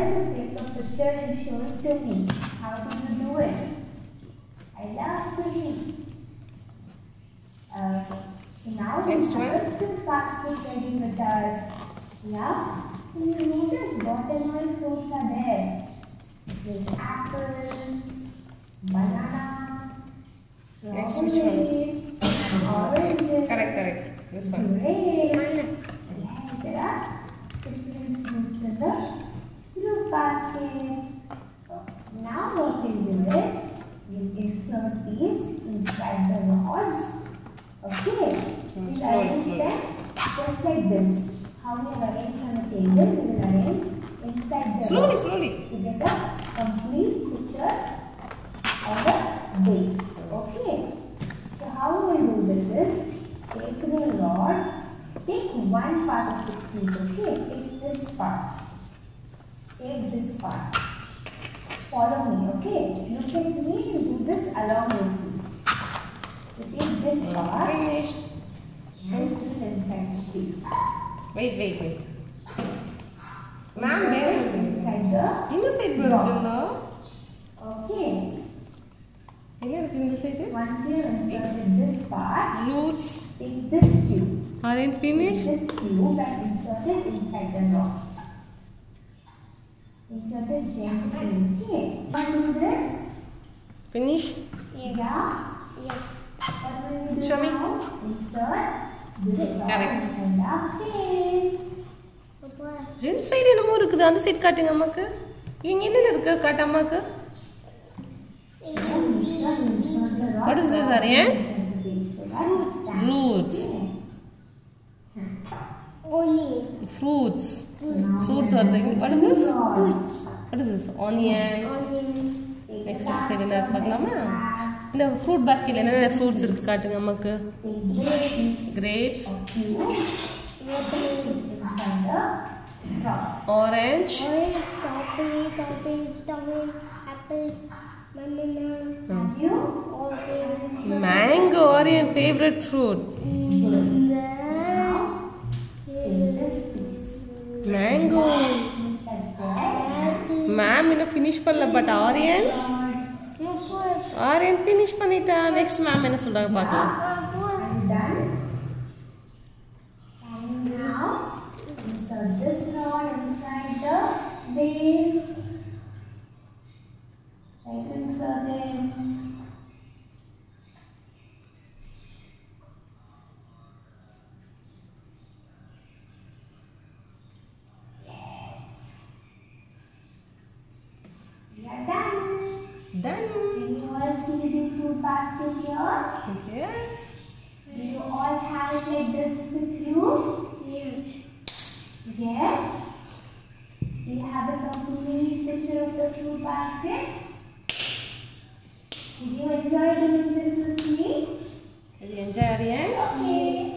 to take a picture and show it to me. How do you do it? I love to see. So now we have a fruit basket ready with us. Yeah? Can you notice what all fruits are there? There's apple, banana, strawberries, oranges. Correct. This one. Grapes. Yes, there are different fruits in the fruit basket. Now what we'll do is we'll insert these inside the rods. Okay. We'll arrange them just like this. How we have arranged on the table, we will arrange inside the rods. Slowly. To get a complete picture of the base. Okay. So how we will do this is take the rod, take one part of the fruit. Okay. Take this part. Take this part. Follow me. Okay. Look at me and do this along with me. So take this part. Finished. And put it inside the fruit. Wait. Ma'am, where? Inside the Inside rod. Okay. In the side? Once you have inserted this part, Roots take this cube. aren't finished. This cube and insert it inside the rod. Insert it gently. Okay. Want to do this? Finish. Yeah. What will we do Show me. now? Insert this rod Correct. inside the face. ரெண்டு side என்னமோ இருக்குது அந்த side காட்டுங்க அம்மாக்கு இங்க என்ன இருக்கு காட்டு அம்மாக்கு What is this, Aryan? Roots. Fruits are the what is this? What is this? Onion. Next side என்ன பார்க்கலாமா இந்த fruit basket என்ன fruits இருக்கு காட்டுங்க அம்மாக்கு grapes orange apple, banana, mango Aryan favorite fruit mango ma'am இன்னும் finish பண்ணல but Aryan finish பண்ணிட்டா next ma'am என்ன சொல்றாங்க பார்க்கலாம் Insert this rod inside the base. Try to insert it. Yes. We are done. Done. Can you all see the fruit basket here? Yes. Do you all have it like this with you? Yes. Do you have a complete picture of the fruit basket? Did you enjoy doing this with me? Did you enjoy Aryan? Okay.